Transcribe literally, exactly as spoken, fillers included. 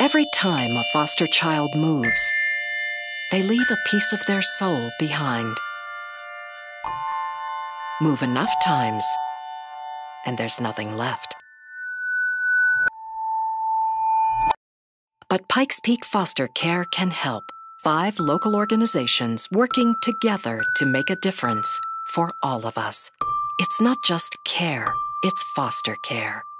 Every time a foster child moves, they leave a piece of their soul behind. Move enough times, and there's nothing left. But Pikes Peak Foster Care can help. Five local organizations working together to make a difference for all of us. It's not just care, it's foster care.